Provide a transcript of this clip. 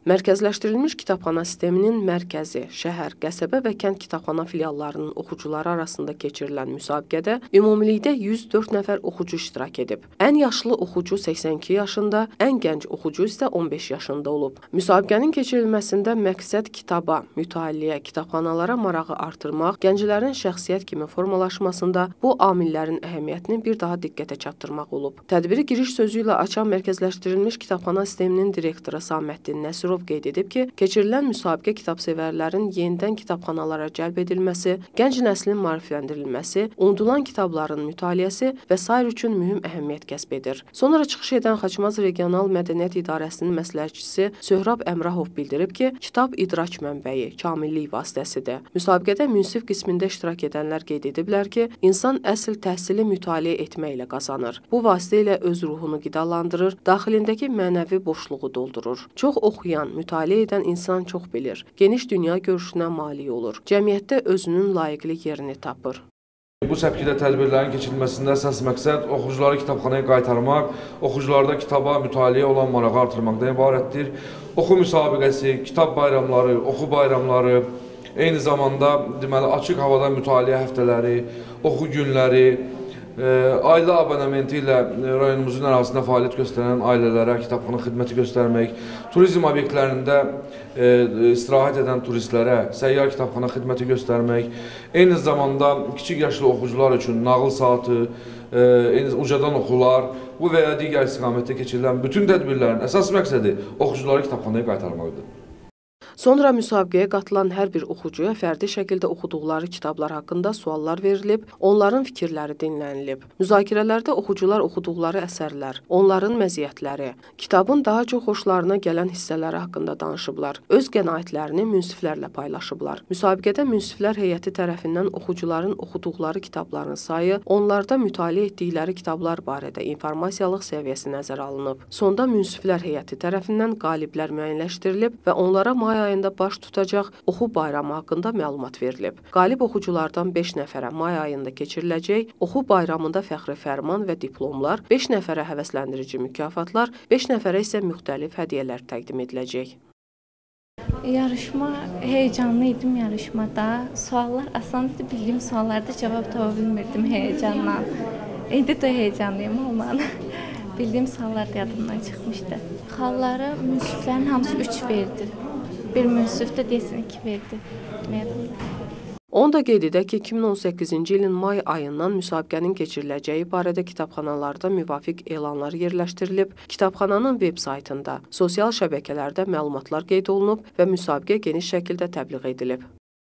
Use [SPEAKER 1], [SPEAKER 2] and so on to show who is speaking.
[SPEAKER 1] Mərkəzləşdirilmiş kitabxana sisteminin mərkəzi, şəhər, qəsəbə və kənd kitabxana filiallarının oxucuları arasında keçirilən müsabiqədə ümumilikdə 104 nəfər oxucu iştirak edib. Ən yaşlı oxucu 82 yaşında, ən gənc oxucu isə 15 yaşında olub. Müsabiqənin keçirilməsində məqsəd kitaba, mütaliə, kitabxanalara marağı artırmaq, gənclərin şəxsiyyət kimi formalaşmasında bu amillərin əhəmiyyətini bir daha diqqətə çatdırmaq olub. Tədbiri giriş sözü ilə açan mərkəzləşdirilmiş kitabxana sisteminin direktoru Saməddin Nəsirov qeyd edib ki, keçirilən müsabiqə kitabsevərlərin yenidən kitabxanalara cəlb edilməsi, gənc nəslin maarifləndirilməsi, unudulan kitabların mütaliəsi və sair üçün mühüm əhəmiyyət kəsb edir. Sonra çıxış edən Xaçmaz Regional Mədəniyyət İdarəsinin məsləhətçisi Söhrab Əmrahov bildirib ki, kitab idrak mənbəyi, kamillik vasitəsidir. Müsabiqədə münsif qismində iştirak edənlər qeyd ediblər ki, insan əsl təhsili mütaliə etməklə qazanır. Bu vasitə ilə öz ruhunu qidalandırır, daxilindəki mənəvi boşluğu doldurur. Çox oxuyan, mütaliə edən insan çox bilir, geniş dünya görüşünə malik olur, cəmiyyətdə özünün layiqli yerini tapır.
[SPEAKER 2] Bu səpkidə tədbirlərin keçirilməsində əsas məqsəd oxucuları kitabxanaya qaytarmaq, oxucularda kitaba, mütaliə olan marağı artırmaqdan ibarətdir. Oxu müsabiqəsi, kitab bayramları, oxu bayramları, eyni zamanda deməli, açıq havada mütaliə həftələri, oxu günləri, ailə abonementi ilə rayonumuzun ərazisində fəaliyyət göstərən ailələrə kitabxana xidməti göstərmək, turizm obyektlərində istirahət edən turistlərə səyyar kitabxana xidməti göstərmək, eyni zamanda kiçik yaşlı oxucular üçün nağıl saatı, ucadan oxular, bu və ya digər istiqamətdə keçirilən bütün tədbirlərin əsas məqsədi oxucuları kitabxanaya qaytarmaqdır.
[SPEAKER 1] Sonra müsabiqəyə qatılan hər bir oxucuya fərdi şəkildə oxuduqları kitablar haqqında suallar verilib, onların fikirləri dinlənilib. Müzakirələrdə oxucular oxuduqları əsərlər, onların məziyyətləri, kitabın daha çox xoşlarına gələn hissələri haqqında danışıblar, öz qənaətlərini münsiflərlə paylaşıblar. Müsabiqədə münsiflər heyəti tərəfindən oxucuların oxuduqları kitabların sayı, onlarda mütaliə etdikləri kitablar barədə informasiyalıq səviyyəsi nəzərə alınıb. Sonda münsiflər heyəti tərəfindən qaliblər müəyyənləşdirilib və onlara may ayında baş tutacaq oxu bayramı haqqında məlumat verilib. Qalib oxuculardan 5 nəfərə may ayında keçiriləcək oxu bayramında fəxri fərman və diplomlar, 5 nəfərə həvəsləndirici mükafatlar, 5 nəfərə isə müxtəlif hədiyyələr təqdim ediləcək.
[SPEAKER 3] Yarışma, heyecanlı idim yarışmada. Suallar asandı, bildiyim suallarda cavab tapa bilmirdim heyecanla. İndi də heyecanlıyım olmalı. Bildiyim suallar da yadımdan çıxmışdı. Xalları münsiflərin hamısı 3 verdi. Bir münsif də deyəsən 2 verdi.
[SPEAKER 1] Onu da qeyd edək ki, 2018-ci ilin may ayından müsabiqənin keçiriləcəyi barədə kitabxanalarda müvafiq elanlar yerləşdirilib, kitabxananın veb saytında, sosial şəbəkələrdə məlumatlar qeyd olunub və müsabiqə geniş şəkildə təbliğ edilib.